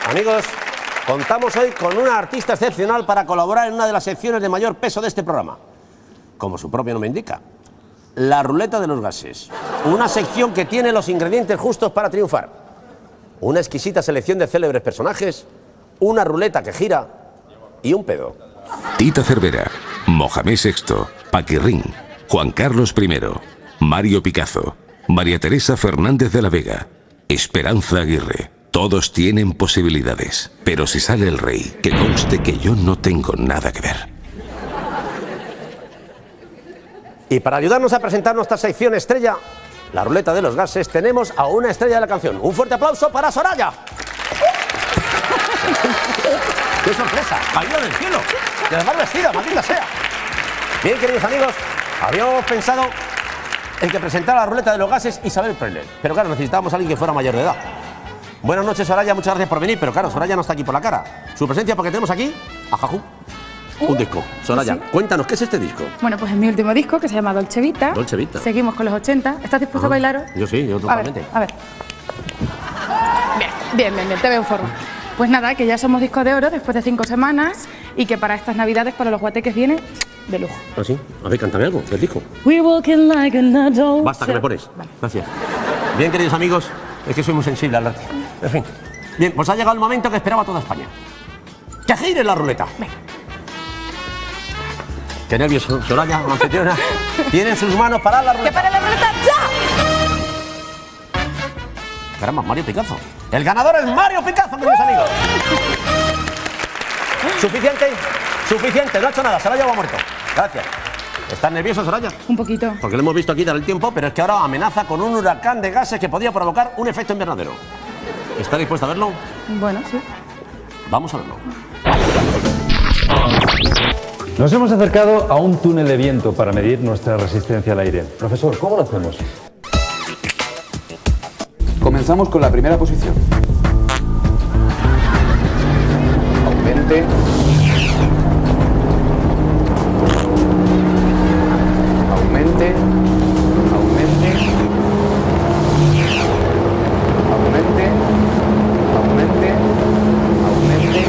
Amigos, contamos hoy con una artista excepcional para colaborar en una de las secciones de mayor peso de este programa. Como su propio nombre indica, la ruleta de los gases. Una sección que tiene los ingredientes justos para triunfar. Una exquisita selección de célebres personajes, una ruleta que gira y un pedo. Tita Cervera, Mohamed VI, Paquirrín, Juan Carlos I, Mario Picazo, María Teresa Fernández de la Vega, Esperanza Aguirre. Todos tienen posibilidades, pero si sale el rey, que conste que yo no tengo nada que ver. Y para ayudarnos a presentar nuestra sección estrella, la ruleta de los gases, tenemos a una estrella de la canción. Un fuerte aplauso para Soraya. ¡Qué sorpresa! ¡Caída del cielo! Y además vestida, maldita sea. Bien, queridos amigos, habíamos pensado en que presentara la ruleta de los gases Isabel Preller. Pero claro, necesitábamos a alguien que fuera mayor de edad. Buenas noches, Soraya, muchas gracias por venir, pero claro, Soraya no está aquí por la cara. Su presencia porque tenemos aquí a Jaju. Un disco. Soraya, sí. Cuéntanos, ¿qué es este disco? Bueno, pues es mi último disco, que se llama Dolce Vita. Dolce Vita. Seguimos con los 80. ¿Estás dispuesto a bailar? Yo sí, yo totalmente. A ver. Bien, te veo en forma. Pues nada, que ya somos disco de oro después de 5 semanas y que para estas navidades, para los guateques, viene de lujo. ¿Ah, sí? A ver, cántame algo del disco. Basta, que me pones. Vale. Gracias. Bien, queridos amigos, es que soy muy sensible al arte. En fin. Bien, pues ha llegado el momento que esperaba toda España. ¡Que gire la ruleta! Venga. Qué nervios, Soraya, anfitriona. Tiene en sus manos para la ruleta. ¡Que para la ruleta ya! Caramba, Mario Picazo. El ganador es Mario Picazo, queridos amigos. Suficiente, no ha hecho nada, se lo ha llevado muerto. Gracias. ¿Estás nervioso, Soraya? Un poquito. Porque lo hemos visto aquí dar el tiempo, pero es que ahora amenaza con un huracán de gases que podría provocar un efecto invernadero. ¿Está dispuesta a verlo? Bueno, sí. Vamos a verlo. Nos hemos acercado a un túnel de viento para medir nuestra resistencia al aire. Profesor, ¿cómo lo hacemos? Comenzamos con la primera posición. Aumente. Aumente. Aumente. Aumente. Aumente. Aumente.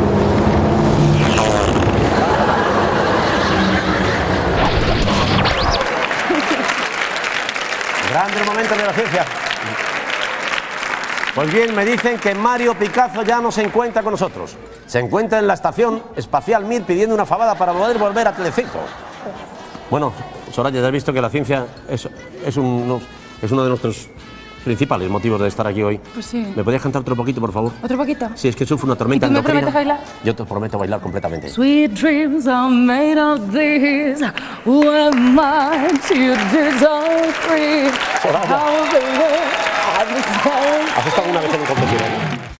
Grande momento de la ciencia. Pues bien, me dicen que Mario Picazo ya no se encuentra con nosotros. Se encuentra en la Estación Espacial Mir pidiendo una fabada para poder volver a Telecinco. Bueno, Soraya, ya has visto que la ciencia es uno de nuestros principales motivos de estar aquí hoy. Pues sí. ¿Me podías cantar otro poquito, por favor? ¿Otro poquito? Sí, es que sufro una tormenta endocrina. ¿Y tú me endocrina. prometes bailar? Yo te prometo bailar completamente. Sweet dreams are made of these. Who am I to disapprove? Soraya. ¿Has estado alguna vez en un confesionario?